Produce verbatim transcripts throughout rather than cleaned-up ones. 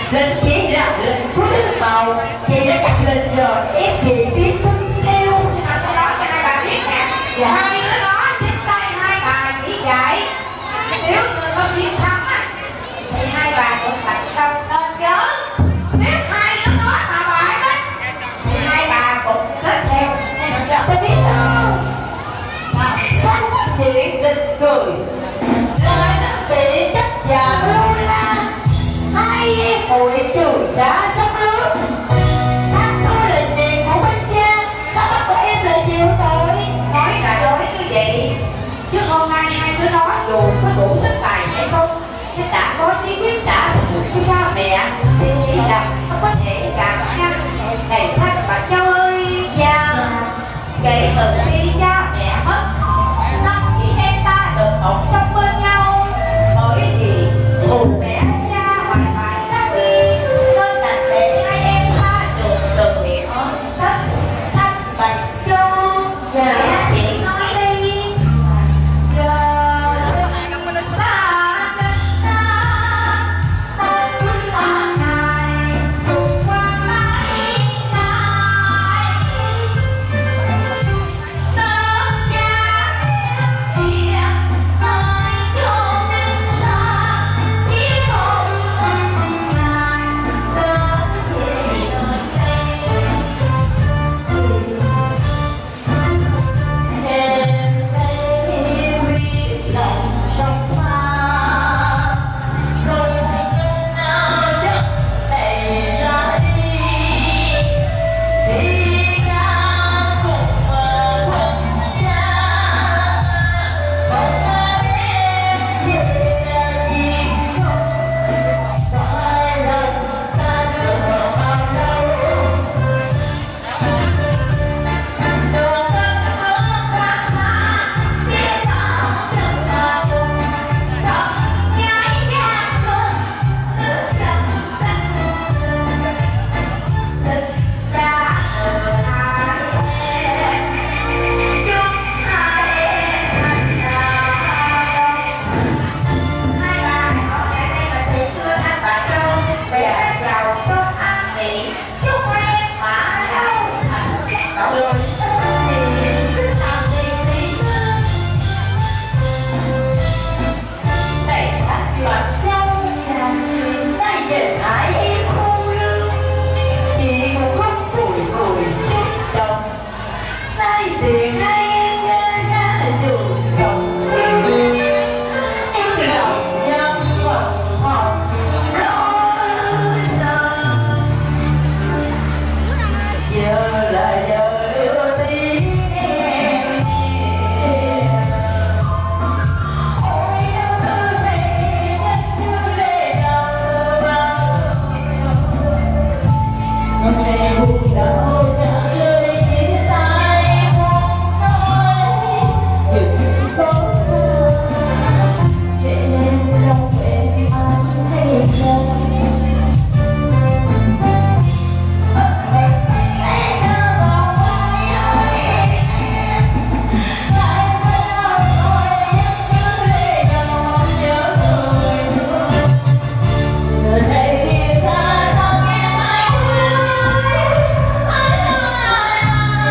Linh chỉ là Linh có thứ màu, chị đã chặt Linh rồi, ép gì tiếp thân theo. À, tôi nói cho hai bà biết nè. Dạ. Hai đứa đó trên tay hai bà chỉ dạy. Nếu người có chiến thắng á, thì hai bà cũng thành công nên chớ. Nếu hai đứa đó mà bại đó, thì hai bà cũng kết theo. Ta biết không? Sao có chuyện tình cười, lời nó tiện chấp và lâu la. Hai em hội trường xa sông nước, anh tôi là tiền của bên cha, sao bắt của em là chịu tội? Nói là nói như vậy, chứ hôm nay hai đứa đó dù có đủ sức tài hay không, nhưng đã có chí quyết đã được với cha mẹ, thì chỉ là không có thể cản ngăn ngày thanh bà Châu ơi. Dạ. Kể từ khi cha mẹ mất, năm chị em ta được ổn sống bên nhau, bởi vì thù mẹ cha hoài hoài đã đi, nên đành để hai em xa trường từ biệt ở đất Thanh Bạch Châu. Dạ. Chị nói đi. Giờ xa đất xa, ta cứ ba ngày cùng qua mãi mãi. Đất cha đi nơi chốn xa, chỉ một ngày trở về nơi đây. Em đây quyết lòng sông pha, rồi ngân nào chắc đầy ra đi. Đi ra cùng mà thân cha, không ai em về gì không, phải lòng ta được bao lâu. Đường đất nước ta xa, biết bao chân mà cùng, đón nhái gia xuân, nước trăng xanh. Xin cha ở hai em, chúc hai em thành đạo. Hai bà có ngày đây là tiền đưa anh bà Châu để anh giàu cho an vị, chúc em mã lâu thành cậu đời. Xin chào tiền tỷ thương Này Thanh Bạch Châu, nay về hai em khôn lương, chị cũng không bùi bùi xúc động. Nay tiền hai em ra xa đường rộng, em lòng nhân phần hồng lo sợ. Giờ là giờ đưa tiếng em, ôi đưa về đất như lệ nở bao nhiêu. Ngày buồn đau cả lời chia tay không nói, những xót xa để em lòng em anh hay không. Hãy nhớ vào vai ơi em, lại quên rồi vẫn cứ lệ nồng nhớ người thương. Giờ đây thì xa lòng em anh ơi, anh ơi,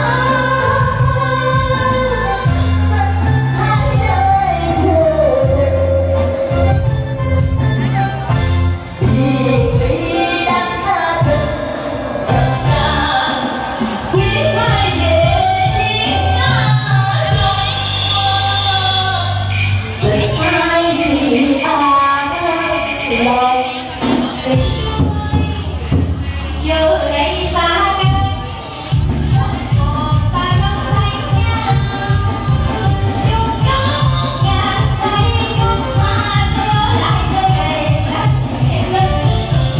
hãy đời chờ vì vì đang tha từng thật ra, quyết phải về tiếng nói rồi ai thì ta lòng tình. Giờ đây xa cách, còn ta vẫn thấy nhau, dù có ngàn cây không xa, nhớ lại nơi đây là em lớn.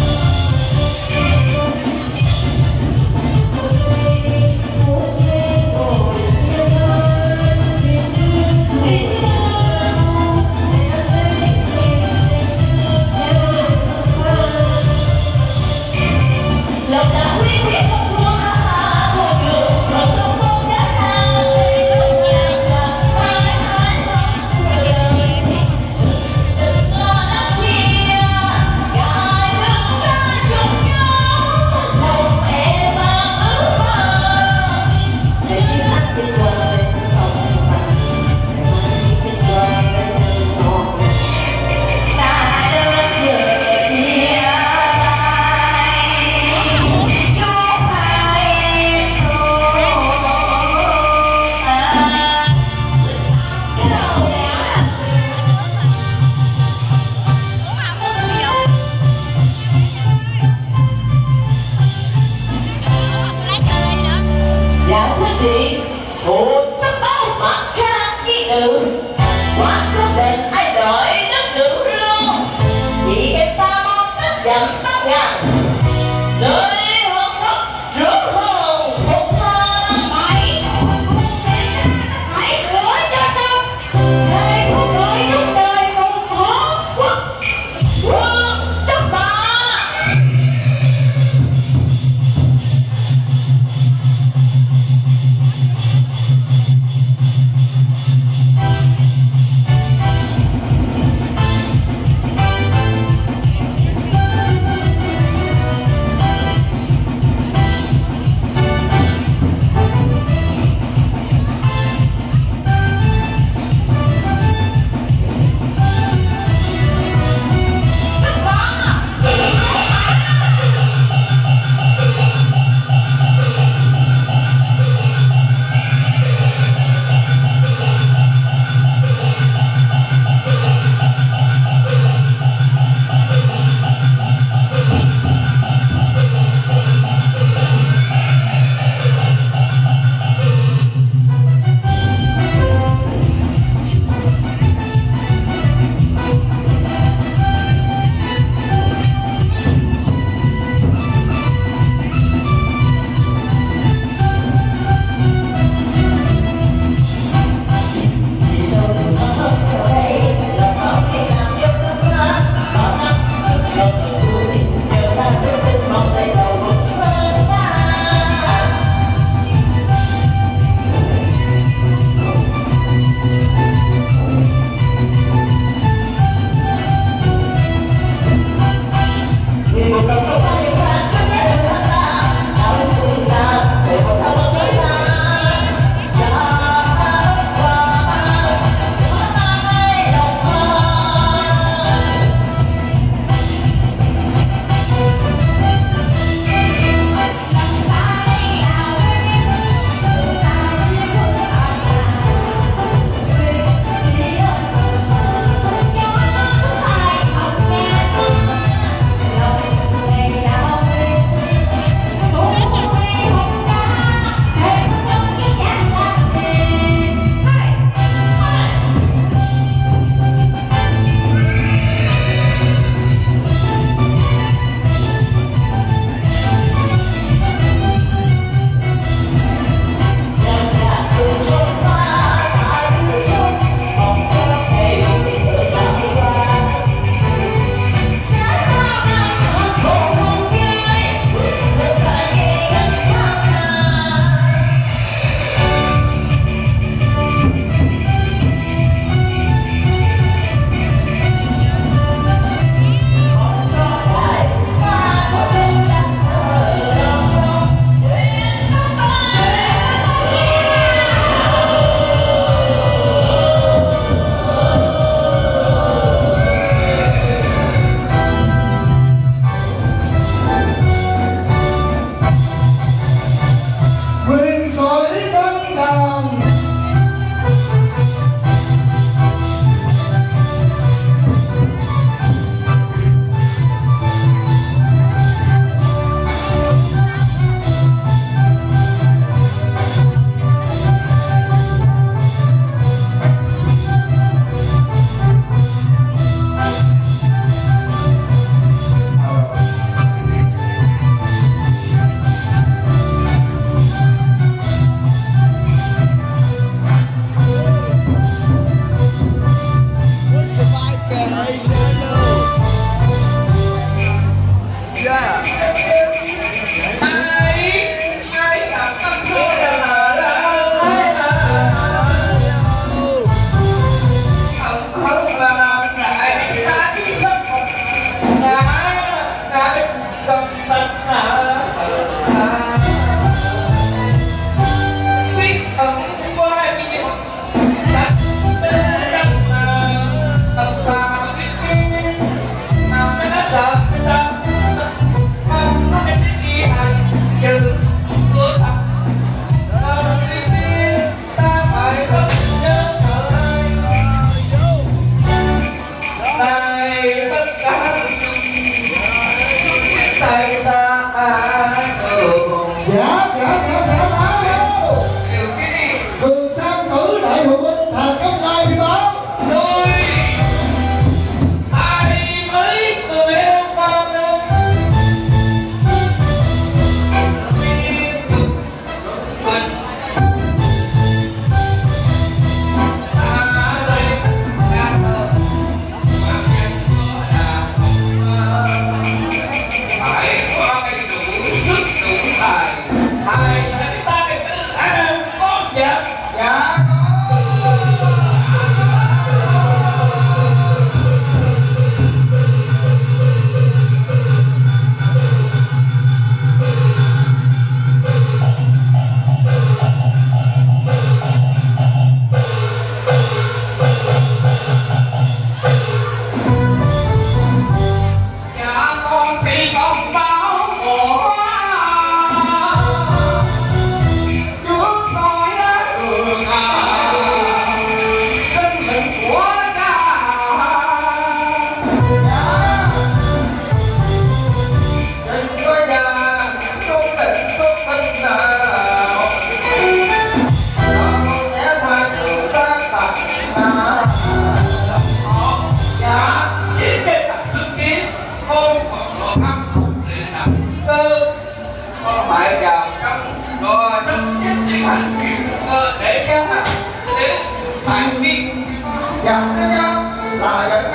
Một đêm ngồi yêu ơi, tình thương tình thương, lòng dẫn tóc gà nơi hôn thất rửa hồn phục thơ mày hãy rửa cho xong để cuộc đời chúng đời cùng hốt quốc quân chấp bà.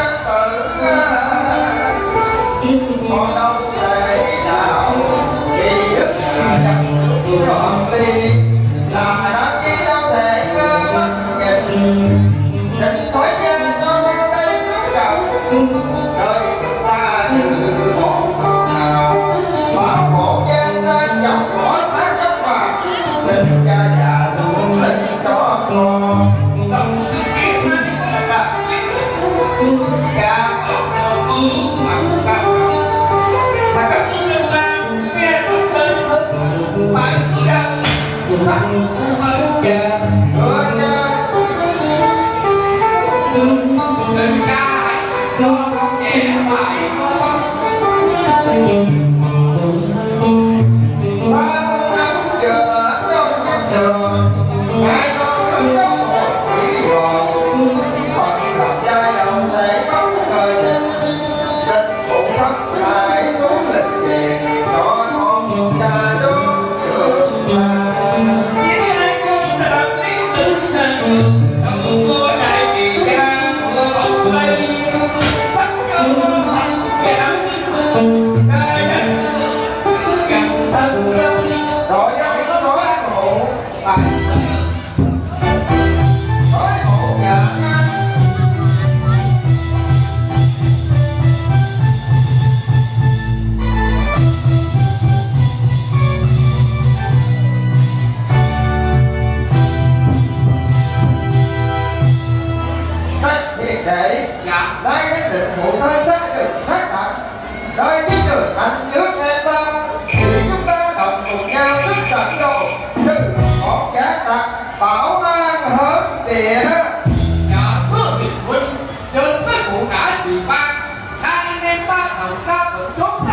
trật tự còn đâu thể nào khi đức chẳng trọn ly làm đám chi đâu thể mất nhìn định thói gian cho con đây cầu đời ta như một nào mà khổ gian ta chọc bỏ ta chấp vào linh cha già luôn linh cho con lòng sự kiến mai là cả mặt cả mà cả chúng ta nghe được tên phải cứ rằng thằng hơn già hơn cha đừng ca cho con nghe bài ba con năm chờ trong nhà chờ hai con đứng trong một quỷ bò còn gặp trai đầu thể khóc thời tình tình bụng khóc lại xuống lịch về cho con cha đốt được mà chỉ hai con đã đặt lý tưởng thành đường đâu có đại kỳ gia của ông đây tất cả con thành cái đám tin cái nhân gần thân rồi ai có nói khổ tại nói khổ nhà anh đất thiệt để Dạ. đây đến định phụ thân xác được phát đặt nơi chiến trường thành nước em ta thì chúng ta đồng cùng nhau thức trận đồ như một giá tặc bảo an hơn địa Dạ thưa Việt huynh, trên sách phụ đã truyền ban hai anh em ta đầu ra ở chốn